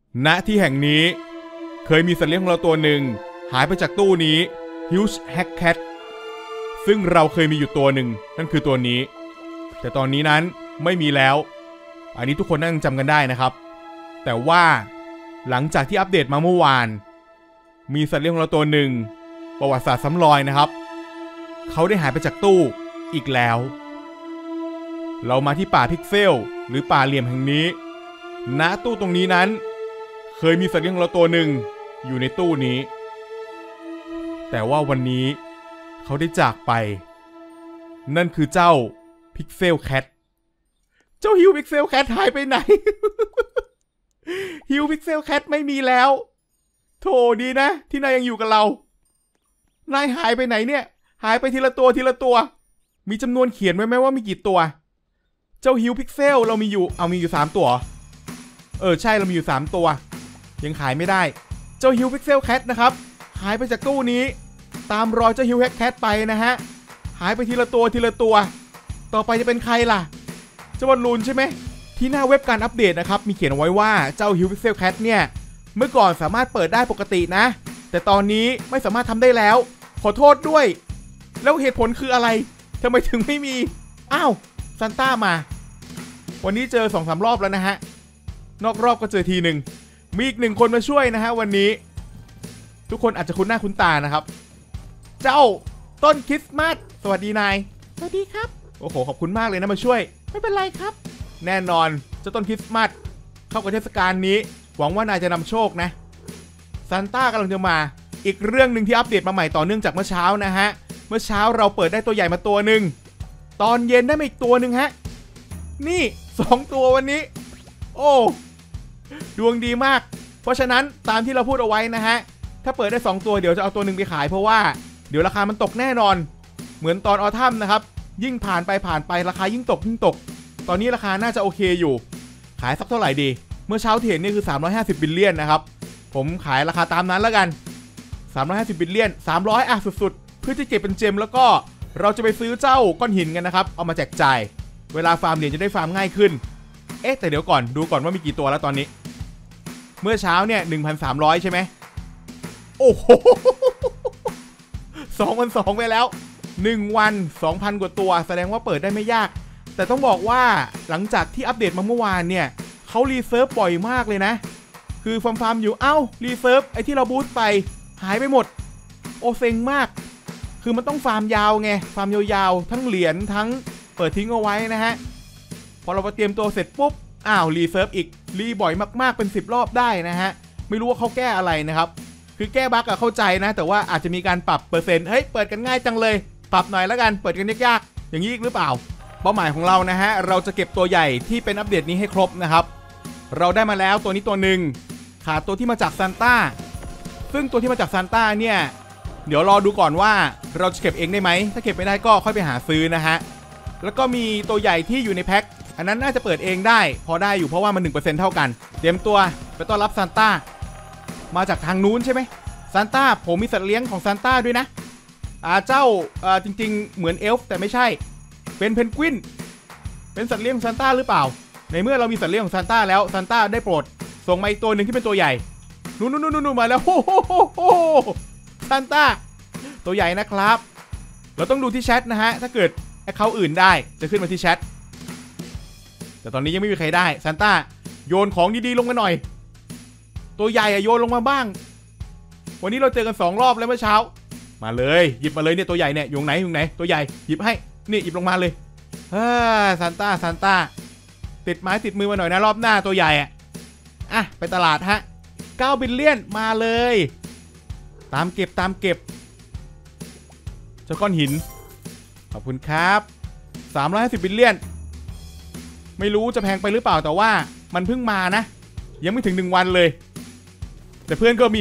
ณที่แห่งนี้เคยมีสัตว์เลี้ยงของเราตัวหนึ่งหายไปจากตู้นี้ Huge Hack Cat ซึ่งเราเคยมีอยู่ตัวหนึ่งนั่นคือตัวนี้แต่ตอนนี้นั้นไม่มีแล้วอันนี้ทุกคนน่าจะจำกันได้นะครับแต่ว่าหลังจากที่อัปเดตมาเมื่อวานมีสัตว์เลี้ยงของเราตัวหนึ่งประวัติศาสตร์ซ้ำรอยนะครับเขาได้หายไปจากตู้อีกแล้วเรามาที่ป่าพิกเซลหรือป่าเหลี่ยมแห่งนี้ณตู้ตรงนี้นั้นเคยมีสัตว์เลี้ยงของเราตัวหนึ่งอยู่ในตู้นี้แต่ว่าวันนี้เขาได้จากไปนั่นคือเจ้าพิกเซลแคทเจ้าฮิวพิกเซลแคทหายไปไหน ฮิวพิกเซลแคทไม่มีแล้วโถดีนะที่นายยังอยู่กับเรานายหายไปไหนเนี่ยหายไปทีละตัวทีละตัวมีจำนวนเขียนไว้ไหมว่ามีกี่ตัวเจ้าฮิวพิกเซลเรามีอยู่3ตัวใช่เรามีอยู่3ตัวยังขายไม่ได้เจ้าฮิวพิกเซลแคทนะครับหายไปจากตู้นี้ตามรอยเจ้าฮิวแคทไปนะฮะหายไปทีละตัวทีละตัวต่อไปจะเป็นใครล่ะเจ้าบอลลูนใช่ไหมที่หน้าเว็บการอัปเดตนะครับมีเขียนเอาไว้ว่าเจ้าฮิวพิกเซลแคทเนี่ยเมื่อก่อนสามารถเปิดได้ปกตินะแต่ตอนนี้ไม่สามารถทำได้แล้วขอโทษด้วยแล้วเหตุผลคืออะไรทำไมถึงไม่มีอ้าวซันต้ามาวันนี้เจอ 2-3 รอบแล้วนะฮะนอกรอบก็เจอทีหนึ่งมีอีก1คนมาช่วยนะฮะวันนี้ทุกคนอาจจะคุ้นหน้าคุ้นตานะครับเจ้าต้นคริสต์มาสสวัสดีนายสวัสดีครับโอ้โหขอบคุณมากเลยนะมาช่วยไม่เป็นไรครับแน่นอนเจ้าต้นคริสต์มาสเข้ากับเทศกาลนี้หวังว่านายจะนำโชคนะซานต้ากำลังจะมาอีกเรื่องหนึ่งที่อัปเดตมาใหม่ต่อเนื่องจากเมื่อเช้านะฮะเมื่อเช้าเราเปิดได้ตัวใหญ่มาตัวหนึ่งตอนเย็นได้มาอีกตัวหนึ่งฮะนี่2ตัววันนี้โอ้ดวงดีมากเพราะฉะนั้นตามที่เราพูดเอาไว้นะฮะถ้าเปิดได้2ตัวเดี๋ยวจะเอาตัวหนึ่งไปขายเพราะว่าเดี๋ยวราคามันตกแน่นอนเหมือนตอนออทัมนะครับยิ่งผ่านไปราคายิ่งตกตอนนี้ราคาน่าจะโอเคอยู่ขายสักเท่าไหร่ดีเมื่อเช้าเทรดนี่คือ350บิลเลียนนะครับผมขายราคาตามนั้นแล้วกัน350บิลเลียน300อ่ะสุดๆเพื่อที่เก็บเป็นเจมแล้วก็เราจะไปซื้อเจ้าก้อนหินกันนะครับเอามาแจกจ่ายเวลาฟาร์มเหรียญจะได้ฟาร์มง่ายขึ้นแต่เดี๋ยวก่อนดูก่อนว่ามีกี่ตัวแล้วตอนนี้เมื่อเช้าเนี่ย 1,300 ใช่ไหมโอ้โห2,200ไปแล้ว1วัน 2,000 กว่าตัวแสดงว่าเปิดได้ไม่ยากแต่ต้องบอกว่าหลังจากที่อัปเดตมาเมื่อวานเนี่ยเขารีเซิร์ฟบ่อยมากเลยนะคือฟาร์มอยู่รีเซิร์ฟไอ้ที่เราบูสต์ไปหายไปหมดโอเซ็งมากคือมันต้องฟาร์มยาวไงฟาร์มยาวๆทั้งเหรียญทั้งเปิดทิ้งเอาไว้นะฮะพอเราเตรียมตัวเสร็จปุ๊บรีเซิร์ฟอีกรีบ่อยมากๆเป็น10รอบได้นะฮะไม่รู้ว่าเขาแก้อะไรนะครับคือแก้บั๊กเข้าใจนะแต่ว่าอาจจะมีการปรับเปอร์เซ็นต์เปิดกันง่ายจังเลยปรับหน่อยแล้วกันเปิดกันยากๆอย่างนี้อีกหรือเปล่าเป้าหมายของเรานะฮะเราจะเก็บตัวใหญ่ที่เป็นอัปเดตนี้ให้ครบนะครับเราได้มาแล้วตัวนี้ตัวหนึ่งขาดตัวที่มาจากซานต้าซึ่งตัวที่มาจากซานต้าเนี่ยเดี๋ยวรอดูก่อนว่าเราจะเก็บเองได้ไหมถ้าเก็บไม่ได้ก็ค่อยไปหาซื้อนะฮะแล้วก็มีตัวใหญ่ที่อยู่ในแพ็คอันนั้นน่าจะเปิดเองได้พอได้อยู่เพราะว่ามัน 1% เท่ากันเตรียมตัวไปต้อนรับซานต้ามาจากทางนู้นใช่ไหมซานต้าผมมีสัตว์เลี้ยงของซานต้าด้วยนะเจ้าจริงๆเหมือนเอลฟ์แต่ไม่ใช่เป็นเพนกวินเป็นสัตว์เลี้ยงของซานต้าหรือเปล่าในเมื่อเรามีสัตว์เลี้ยงของซานต้าแล้วซานต้าได้โปรดส่งมาอีกตัวหนึ่งที่เป็นตัวใหญ่นู่นมาแล้วโอ้ซานต้าตัวใหญ่นะครับเราต้องดูที่แชทนะฮะถ้าเกิดแอคเคาท์อื่นได้จะขึ้นมาที่แชทแต่ตอนนี้ยังไม่มีใครได้ซานต้าโยนของดีๆลงมาหน่อยตัวใหญ่โยนลงมาบ้างวันนี้เราเจอกัน2รอบแล้วเมื่อเช้ามาเลยหยิบมาเลยเนี่ยตัวใหญ่เนี่ยอยู่ไหนตัวใหญ่หยิบให้นี่หยิบลงมาเลยซานต้าติดไม้ติดมือมาหน่อยนะรอบหน้าตัวใหญ่ไปตลาดฮะ9บิลเลียนมาเลยตามเก็บเจ้าก้อนหินขอบคุณครับ350บิลเลียนไม่รู้จะแพงไปหรือเปล่าแต่ว่ามันเพิ่งมานะยังไม่ถึง1วันเลยแต่เพื่อนก็มี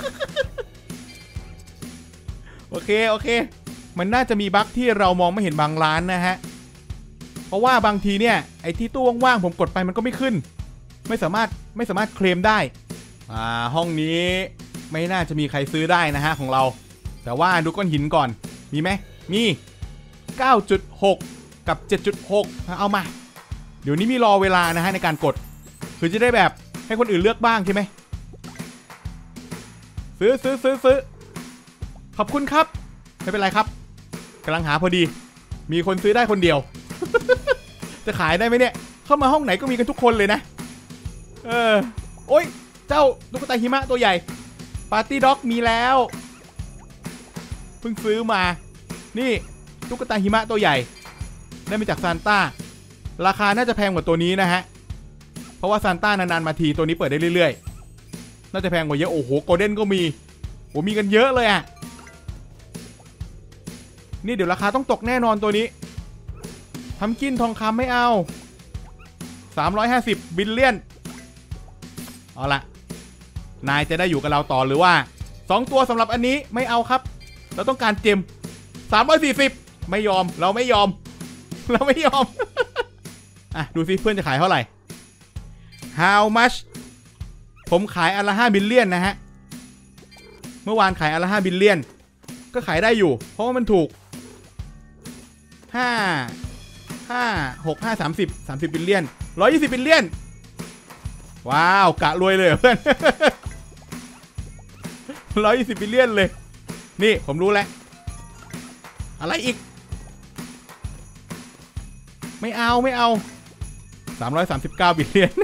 โอเคมันน่าจะมีบั๊กที่เรามองไม่เห็นบางร้านนะฮะเพราะว่าบางทีเนี่ยไอ้ที่ตู้ว่างๆผมกดไปมันก็ไม่ขึ้นไม่สามารถเคลมได้ห้องนี้ไม่น่าจะมีใครซื้อได้นะฮะของเราแต่ว่าดูก้อนหินก่อนมีไหมมี 9.6 กับ 7.6 เอามาเดี๋ยวนี้มีรอเวลานะฮะในการกดคือจะได้แบบให้คนอื่นเลือกบ้างใช่ไหมซื้อขอบคุณครับไม่เป็นไรครับกำลังหาพอดีมีคนซื้อได้คนเดียว จะขายได้ไหมเนี่ยเข้ามาห้องไหนก็มีกันทุกคนเลยนะโอ้ยเจ้าตุ๊กตาหิมะตัวใหญ่ปาร์ตี้ด็อกมีแล้วเพิ่งซื้อมานี่ตุ๊กตาหิมะตัวใหญ่ได้มาจากซานต้าราคาน่าจะแพงกว่าตัวนี้นะฮะเพราะว่าซานต้านานๆมาทีตัวนี้เปิดได้เรื่อยๆน่าจะแพงกว่าเยอะโอ้โหโกลเด้นก็มีโอ้มีกันเยอะเลยอ่ะนี่เดี๋ยวราคาต้องตกแน่นอนตัวนี้ทำกินทองคำไม่เอา350บิลเลียนเอาละนายจะได้อยู่กับเราต่อหรือว่า2ตัวสำหรับอันนี้ไม่เอาครับเราต้องการเจม340ไม่ยอมเราไม่ยอม อ่ะดูสิเพื่อนจะขายเท่าไหร่ How much ผมขายอันละ5บิลเลียนนะฮะเมื่อวานขายอันละ5บิลเลียนก็ขายได้อยู่เพราะว่ามันถูก30บิลเลียน120บิลเลียนว้าวกะรวยเลยเพื่อน120บิลเลียนเลยนี่ผมรู้แล้วอะไรอีกไม่เอา339บิลเลียน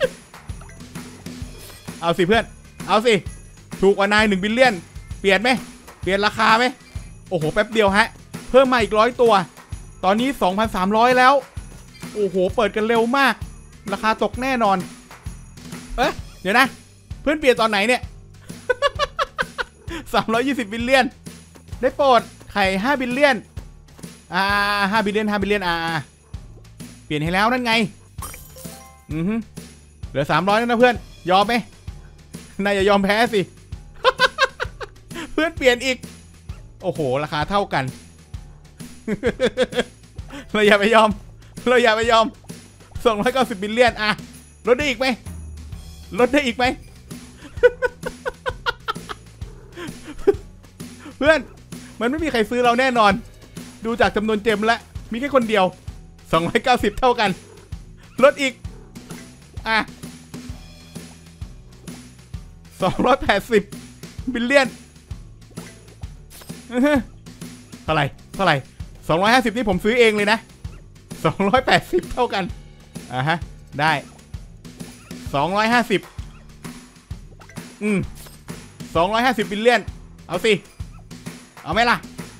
เอาสิเพื่อนเอาสิถูกกว่านาย1บิลเลียนเปลี่ยนไหมเปลี่ยนราคาไหมโอ้โหแป๊บเดียวฮะเพิ่มมาอีก100ตัวตอนนี้ 2,300 แล้วโอ้โหเปิดกันเร็วมากราคาตกแน่นอนเดี๋ยวนะเพื่อนเปลี่ยนตอนไหนเนี่ย 320บิลเลียนได้โปรดไข่5บิลเลียน5บิลเลียนเปลี่ยนให้แล้วนั่นไงเหลือ300แล้วนะเพื่อนยอมไหมนายอย่ายอมแพ้สิ เพื่อนเปลี่ยนอีกโอ้โหราคาเท่ากัน เราอย่าไปยอม290บิลเลียนลดได้อีกไหม เพื่อนมันไม่มีใครซื้อเราแน่นอนดูจากจำนวนเจมแล้วมีแค่คนเดียว290เท่ากันลดอีก280บิลเลียนเท่าไหร่250นี่ผมซื้อเองเลยนะ280เท่ากันได้250 250บิลเลียนเอาสิเอาไหมล่ะ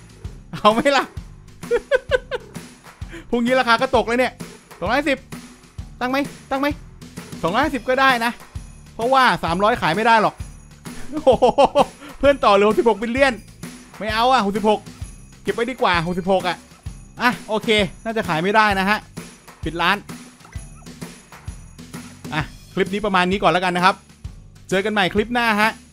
พรุ่งนี้ราคาก็ตกเลยเนี่ย250ตั้งไหม250ก็ได้นะเพราะว่า300ขายไม่ได้หรอกโอ้โหเพื่อนต่อเหลือ66บิลเลียนไม่เอา66เก็บไว้ดีกว่า66โอเคน่าจะขายไม่ได้นะฮะปิดร้านคลิปนี้ประมาณนี้ก่อนแล้วกันนะครับเจอกันใหม่คลิปหน้าฮะ